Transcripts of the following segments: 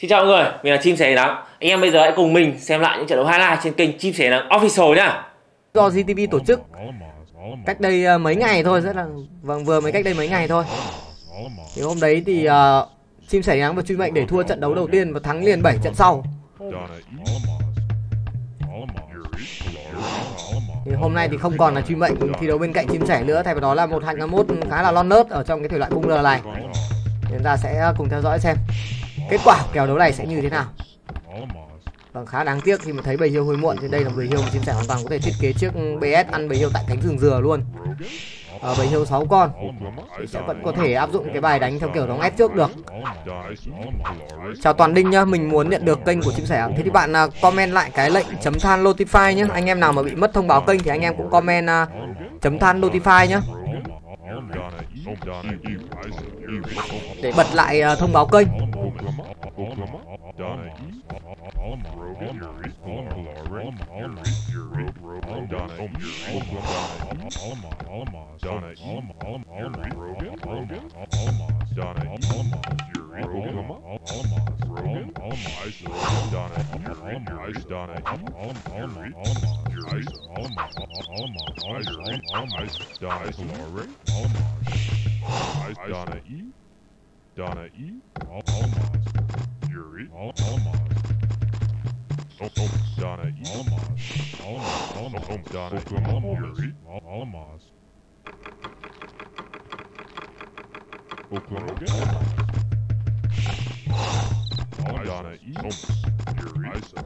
Xin chào mọi người, mình là Chim Sẻ Nắng. Anh em bây giờ hãy cùng mình xem lại những trận đấu highlight trên kênh Chim Sẻ Nắng Official nhá. Do GTV tổ chức cách đây mấy ngày thôi, vừa mới cách đây mấy ngày thôi. Thì hôm đấy thì Chim Sẻ Nắng và Truy Mệnh để thua trận đấu đầu tiên và thắng liền 7 trận sau. Thì hôm nay thì không còn là Truy Mệnh thi đấu bên cạnh Chim Sẻ nữa, thay vào đó là một 2K1 khá là non nớt ở trong cái thể loại bung lờ này. Chúng ta sẽ cùng theo dõi xem kết quả của kèo đấu này sẽ như thế nào. Vâng, khá đáng tiếc khi mà thấy bầy hiêu hơi muộn, thì đây là bầy hiêu mà Chim Sẻ hoàn toàn có thể thiết kế chiếc BS ăn bầy hiêu tại cánh rừng dừa luôn. Bầy hiêu 6 con thì sẽ vẫn có thể áp dụng cái bài đánh theo kiểu đóng ép trước được. Chào Toàn Đinh nhá, mình muốn nhận được kênh của Chim Sẻ. Thế thì bạn comment lại cái lệnh chấm than notify nhé. Anh em nào mà bị mất thông báo kênh thì anh em cũng comment chấm than notify nhé, để bật lại thông báo kênh. Donna E, Almaz, Yuri, Almaz, Donna E, Almaz, Donna Yuri, Almaz, Oklahoma, Donna E, Yuri,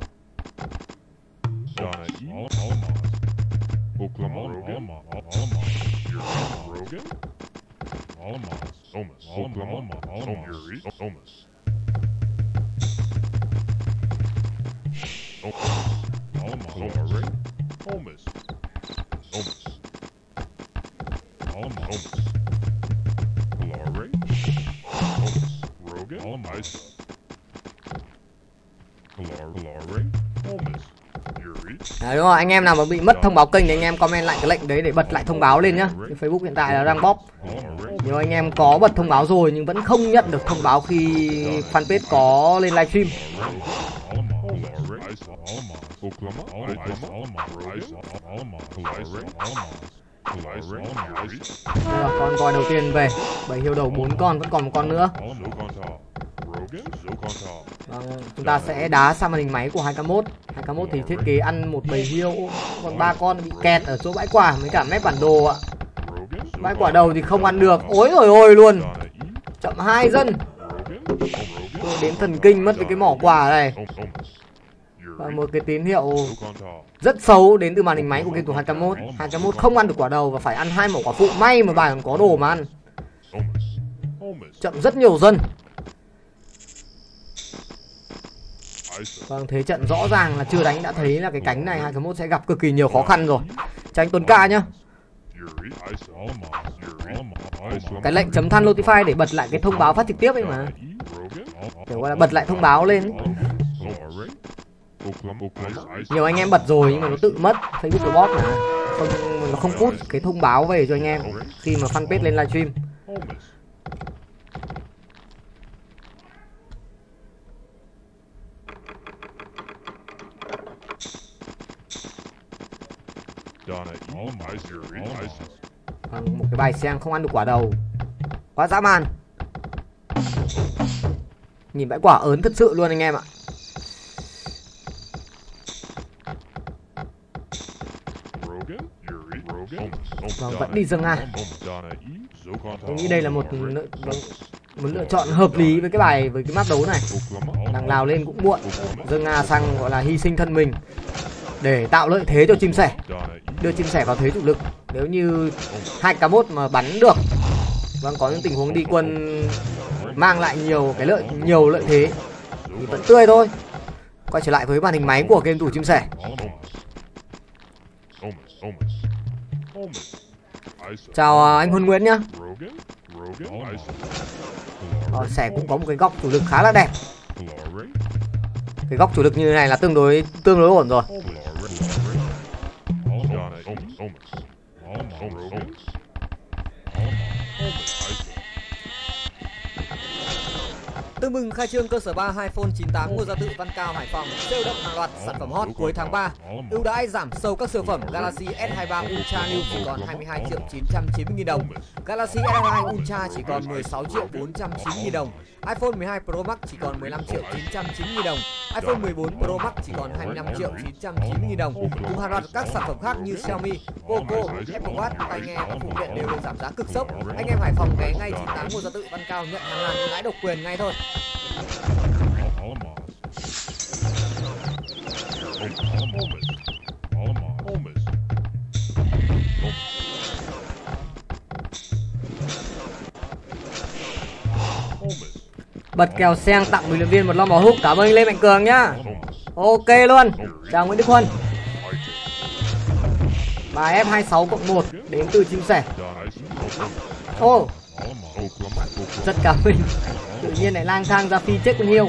Donna E, Almaz, Oklahoma, Yuri, Rogan, Almaz, Oklahoma, Yuri, Omas, Almaz, Omas, Almaz, Glory, Omas, Rogan, Almaz, Glory, Omas, Yuri. Đấy, đúng rồi, anh em nào mà bị mất thông báo kênh thì anh em comment lại cái lệnh đấy để bật lại thông báo lên nhá. Cái Facebook hiện tại là đang bóp. Nếu anh em có bật thông báo rồi nhưng vẫn không nhận được thông báo khi fanpage có lên livestream, đây là con coi đầu tiên về. Bầy hiêu đầu 4 con, vẫn còn một con nữa. Chúng ta sẽ đá sang màn hình máy của 2K1. 2K1 thì thiết kế ăn một bầy hiêu, còn 3 con bị kẹt ở chỗ bãi quả với cả mép bản đồ ạ. Bãi quả đầu thì không ăn được, ối rồi ôi luôn, chậm 2 dân. Tôi đến thần kinh mất với cái mỏ quả này. Và một cái tín hiệu rất xấu đến từ màn hình máy của game thủ 2K1. 2K1 không ăn được quả đầu và phải ăn 2 mỏ quả phụ. May mà bài còn có đồ mà ăn. Chậm rất nhiều dân. Vâng, thế trận rõ ràng là chưa đánh đã thấy là cái cánh này 2K1 sẽ gặp cực kỳ nhiều khó khăn rồi. Tranh Tuấn Ca nhá. Cái lệnh chấm than notify để bật lại cái thông báo phát trực tiếp ấy mà, để gọi là bật lại thông báo lên. Nhiều anh em bật rồi nhưng mà nó tự mất, Facebook của bot mà không, nó không put cái thông báo về cho anh em khi mà fanpage lên livestream. Một cái bài xem không ăn được quả đầu, quá dã man. Nhìn bãi quả ớn thật sự luôn anh em ạ. Vâng, vẫn đi dâng A. Tôi nghĩ đây là một lựa chọn hợp lý với cái bài, với cái map đấu này. Đằng nào lên cũng muộn, dâng A sang gọi là hy sinh thân mình để tạo lợi thế cho Chim Sẻ, đưa Chim Sẻ vào thế chủ lực. Nếu như 2K1 mà bắn được, vâng, có những tình huống đi quân mang lại nhiều lợi thế thì vẫn tươi thôi. Quay trở lại với màn hình máy của game thủ Chim Sẻ. Chào anh Huân Nguyễn nhá. Sẻ cũng có một cái góc chủ lực khá là đẹp. Cái góc chủ lực như thế này là tương đối ổn rồi. Tương bừng khai trương cơ sở 3 iPhone 98 Ngô Gia Tự, Văn Cao, Hải Phòng. Sale đậm hàng loạt sản phẩm hot cuối tháng 3. Ưu đãi giảm sâu các siêu phẩm Galaxy S23 Ultra New chỉ còn 22.990.000 đồng. Galaxy S22 Ultra chỉ còn 16.490.000 đồng. iPhone 12 Pro Max chỉ còn 15.990.000 đồng. iPhone 14 Pro Max chỉ còn 25.990.000 đồng. Cùng hàng loạt các sản phẩm khác như Xiaomi, Poco, Apple Watch, tai nghe và phụ kiện đều được giảm giá cực sốc. Anh em Hải Phòng ghé ngay 98 Ngô Gia Tự, Văn Cao nhận hàng ngàn ưu đãi độc quyền ngay thôi. Bật kèo sen tặng bình luận viên một lon bò húc. Cảm ơn Lê Mạnh Cường nhá. Ok luôn. Chào Nguyễn Đức Huân. Bài F26+1 đến từ Chim Sẻ. Ô, rất cảm ơn. Tự nhiên lại lang thang ra phi chết con hiêu.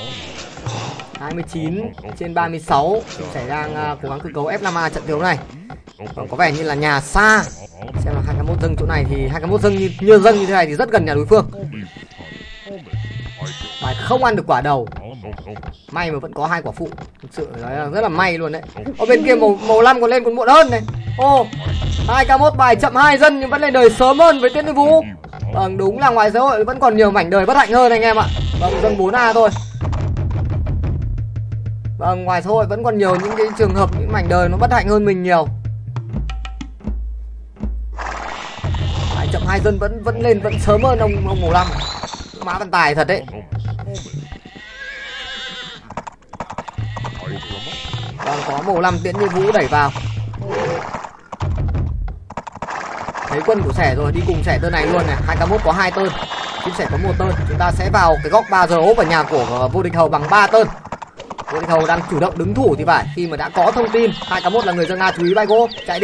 29/36. Chim Sẻ đang cố gắng cơ cấu F5A trận đấu này. Có vẻ như là nhà xa. Xem là 2K1 dâng chỗ này thì 2K1 dâng như dâng như thế này thì rất gần nhà đối phương. Bài không ăn được quả đầu. May mà vẫn có 2 quả phụ. Thực sự là rất là may luôn đấy. Ở bên kia màu 5 còn lên còn muộn hơn này. Ô, 2K1 bài chậm 2 dân nhưng vẫn lên đời sớm hơn với Tiến Duy Vũ. Vâng, đúng là ngoài xã hội vẫn còn nhiều mảnh đời bất hạnh hơn anh em ạ. Vâng, dâng 4A thôi. Vâng, ngoài xã hội vẫn còn nhiều những cái trường hợp, những mảnh đời nó bất hạnh hơn mình nhiều. Bài chậm 2 dân vẫn lên vẫn sớm hơn ông màu 5. Má văn tài thật đấy. Còn có màu 5 Tiễn Như Vũ đẩy vào. Thấy quân của Sẻ rồi, đi cùng Sẻ tơn này luôn này. 2K1 có 2 tơn, Chim Sẻ có 1 tơn. Chúng ta sẽ vào cái góc 3 giờ ốp ở nhà của Vô Địch Hầu bằng 3 tơn. Vô Địch Hầu đang chủ động đứng thủ thì phải. Khi mà đã có thông tin 2K1 là người dân Nga chú ý bay gỗ, chạy đi.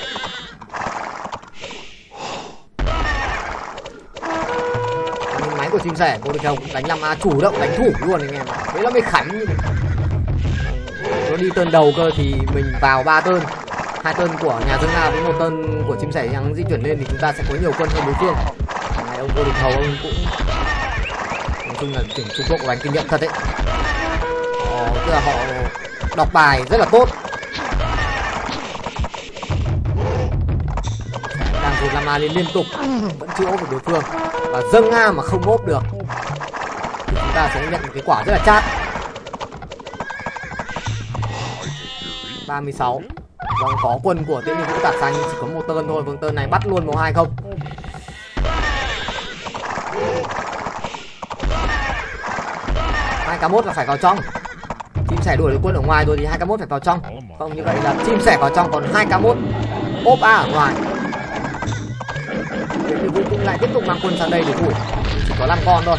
Máy của Chim Sẻ, Vô Địch Hầu đánh 5A chủ động đánh thủ luôn anh em. Thế nó mới khánh như thế. Nó đi tơn đầu cơ thì mình vào 3 tơn. 2 tơn của nhà dân Nga với 1 tơn của Chim Sẻ đang di chuyển lên thì chúng ta sẽ có nhiều quân hơn đối phương. Này ông Vô Địch Hầu ông cũng nói chung là tuyển Trung Quốc đánh kinh nghiệm thật đấy. Tức là họ đọc bài rất là tốt. Đang dồn 5A lên liên tục, vẫn chưa ốp được đối phương. Và dâng A mà không ốp được thì chúng ta sẽ nhận một cái quả rất là chát. 36. Vâng, có quân của Tiễn Như Vũ tạt sang nhưng chỉ có 1 tơn thôi. Vâng, tơn này bắt luôn màu 2 không. K1 là phải vào trong. Chim Sẻ đuổi được quân ở ngoài rồi thì 2K1 phải vào trong. Không như vậy là Chim Sẻ vào trong còn 2K1 ốp A ở ngoài. Tiễn Như Vũ cũng lại tiếp tục mang quân sang đây để thủ. Chỉ có 5 con thôi.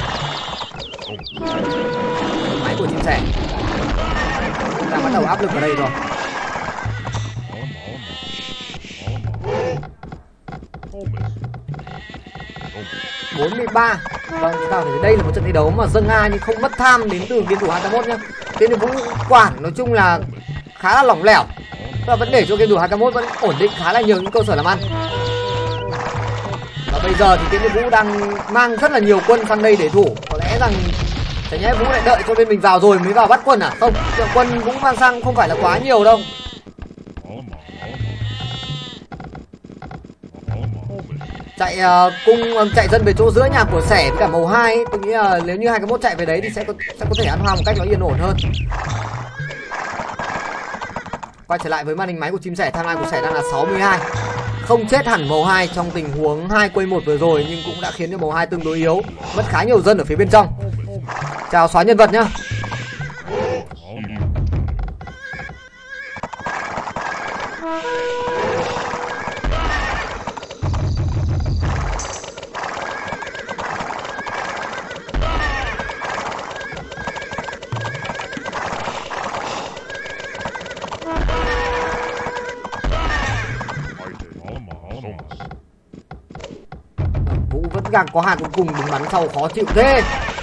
Máy của Chim Sẻ đang bắt đầu áp lực ở đây rồi. 43. Vâng, chúng ta thấy đây là một trận thi đấu mà dâng A nhưng không mất tham đến từ game thủ 2K1 nhá. Tiến Duy Vũ quản nói chung là khá là lỏng lẻo. Và vẫn để cho game thủ 2K1 vẫn ổn định khá là nhiều những cơ sở làm ăn. Và bây giờ thì Tiến Duy Vũ đang mang rất là nhiều quân sang đây để thủ. Có lẽ rằng chả nhẽ Vũ lại đợi cho bên mình vào rồi mới vào bắt quân à? Không, quân Vũ mang sang không phải là quá nhiều đâu. Chạy chạy dân về chỗ giữa nhà của Sẻ với cả màu 2 ấy. Tôi nghĩ là nếu như 2K1 chạy về đấy thì sẽ có thể ăn hoa một cách nó yên ổn hơn. Quay trở lại với màn hình máy của Chim Sẻ, timeline của Sẻ đang là 62. Không chết hẳn màu 2 trong tình huống 2 quay 1 vừa rồi nhưng cũng đã khiến cho màu 2 tương đối yếu, mất khá nhiều dân ở phía bên trong. Chào xóa nhân vật nhá. Vũ vẫn càng có hạt cuối cùng, đứng bắn sau khó chịu thế.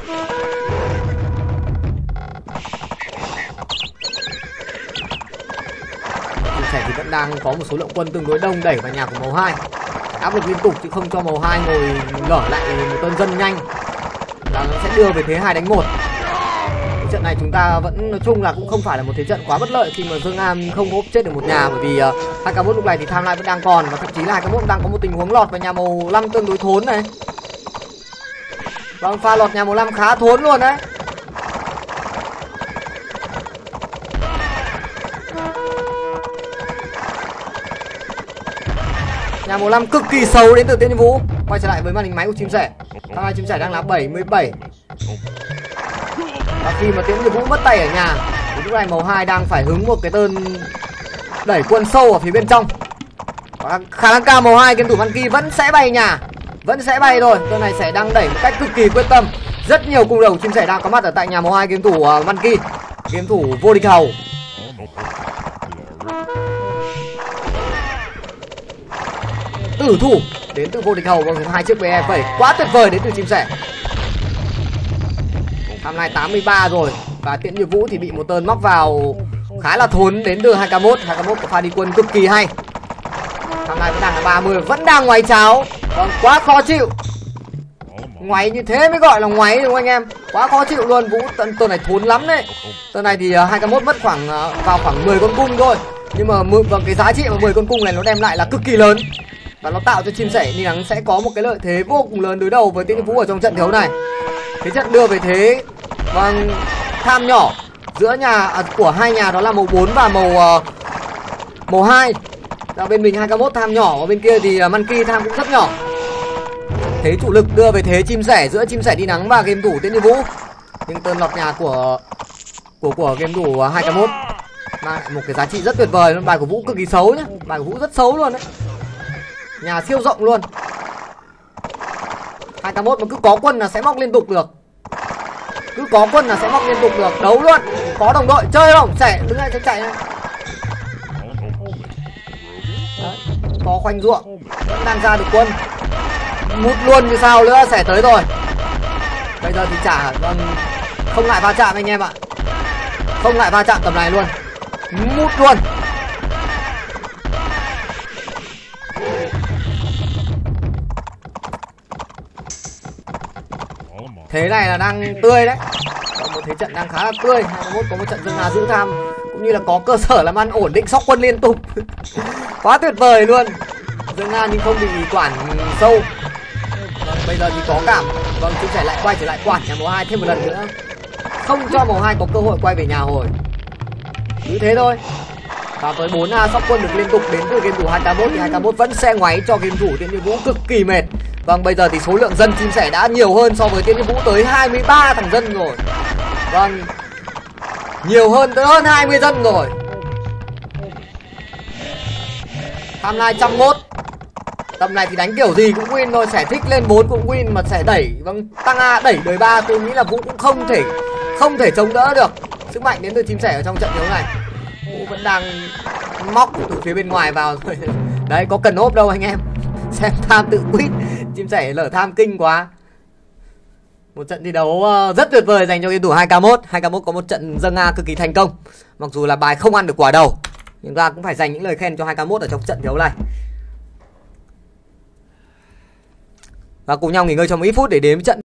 Chim Sẻ thì vẫn đang có một số lượng quân tương đối đông đẩy vào nhà của màu 2. Phải áp lực liên tục chứ không cho màu 2 ngồi lở lại một tân dân nhanh là nó sẽ đưa về thế 2 đánh 1. trận này chúng ta vẫn nói chung là cũng không phải là một thế trận quá bất lợi khi mà Dương An không hốp chết được một nhà, bởi vì 2K1 lúc này thì timeline vẫn đang còn, và thậm chí là 2K1 đang có một tình huống lọt vào nhà màu 5 tương đối thốn này. Vâng, pha lọt nhà màu 5 khá thốn luôn đấy. Nhà màu 5 cực kỳ xấu đến từ Tiến Như Vũ. Quay trở lại với màn hình máy của chim sẻ. Timeline chim sẻ đang là 77. Và khi mà Tiến Như Vũ mất tay ở nhà thì lúc này màu 2 đang phải hứng một cái tên đẩy quân sâu ở phía bên trong. Và khả năng cao màu 2 game thủ Monkey vẫn sẽ bay nhà, vẫn sẽ bay thôi. Tên này sẽ đang đẩy một cách cực kỳ quyết tâm. Rất nhiều cung đầu chim sẻ đang có mặt ở tại nhà màu 2 game thủ Monkey, game thủ vô địch hầu. Tử thủ đến từ vô địch hầu bằng 2 chiếc BE phẩy quá tuyệt vời đến từ chim sẻ. Timeline 83 rồi, và Tiễn Như Vũ thì bị một tên móc vào khá là thốn đến từ 2K1. 2K1 có pha đi quân cực kỳ hay. Timeline vẫn đang là 30, vẫn đang ngoáy cháo. Vâng, quá khó chịu. Ngoáy như thế mới gọi là ngoáy đúng không anh em? Quá khó chịu luôn. Vũ tên này thốn lắm đấy. Tên này thì 2K1 mất vào khoảng 10 con cung thôi, nhưng mà cái giá trị mà 10 con cung này nó đem lại là cực kỳ lớn, và nó tạo cho chim sẻ Ni Nắng sẽ có một cái lợi thế vô cùng lớn đối đầu với Tiễn Như Vũ ở trong trận đấu này. Cái trận đưa về thế bằng tham nhỏ giữa của hai nhà đó là màu 4 và màu 2. Ở bên mình 2K1 tham nhỏ, ở bên kia thì Monkey tham cũng rất nhỏ. Thế chủ lực đưa về thế chim sẻ giữa chim sẻ Ni Nắng và game thủ Tiễn Như Vũ. Nhưng tên lọt nhà của game thủ 2K1 mang lại một cái giá trị rất tuyệt vời. Bài của Vũ cực kỳ xấu nhá, bài của Vũ rất xấu luôn đấy. Nhà siêu rộng luôn. 2K1 mà cứ có quân là sẽ móc liên tục được. Cứ có quân là sẽ móc liên tục được. Đấu luôn. Có đồng đội chơi không? Sẻ đứng lại chạy này. Đấy. Có khoanh ruộng. Vẫn đang ra được quân. Mút luôn như sao nữa. Sẻ tới rồi. Bây giờ thì không lại va chạm anh em ạ. Không lại va chạm tầm này luôn. Mút luôn. Thế này là đang tươi đấy. Có một thế trận đang khá là tươi. 2K1 có một trận Dương Hà giữ tham, cũng như là có cơ sở làm ăn ổn định sóc quân liên tục. Quá tuyệt vời luôn. Dương Hà nhưng không bị quản sâu. Vâng, bây giờ thì có cảm. Vâng, chúng sẽ lại quay trở lại quản nhà màu 2 thêm một lần nữa, không cho màu 2 có cơ hội quay về nhà hồi. Cứ thế thôi. Và với 4 sóc quân được liên tục đến từ game thủ 2K1 thì 2K1 vẫn sẽ ngoáy cho game thủ Tiễn Như Vũ cực kỳ mệt. Vâng, bây giờ thì số lượng dân chim sẻ đã nhiều hơn so với Tiễn Như Vũ tới 23 thằng dân rồi. Vâng, nhiều hơn tới hơn 20 dân rồi. Timeline 101. Tầm này thì đánh kiểu gì cũng win thôi, sẻ thích lên 4 cũng win, mà sẻ đẩy vâng tăng A đẩy đời 3 tôi nghĩ là Vũ cũng không thể chống đỡ được sức mạnh đến từ chim sẻ ở trong trận đấu này. Vũ vẫn đang móc từ phía bên ngoài vào thôi. Đấy, có cần ốp đâu anh em. Xem tham tự quýt, chim sẻ lở tham kinh quá. Một trận thi đấu rất tuyệt vời dành cho game thủ 2K1. 2K1 có một trận dâng A cực kỳ thành công. Mặc dù là bài không ăn được quả đầu, nhưng ta cũng phải dành những lời khen cho 2K1 ở trong trận thi đấu này. Và cùng nhau nghỉ ngơi trong ít phút để đến trận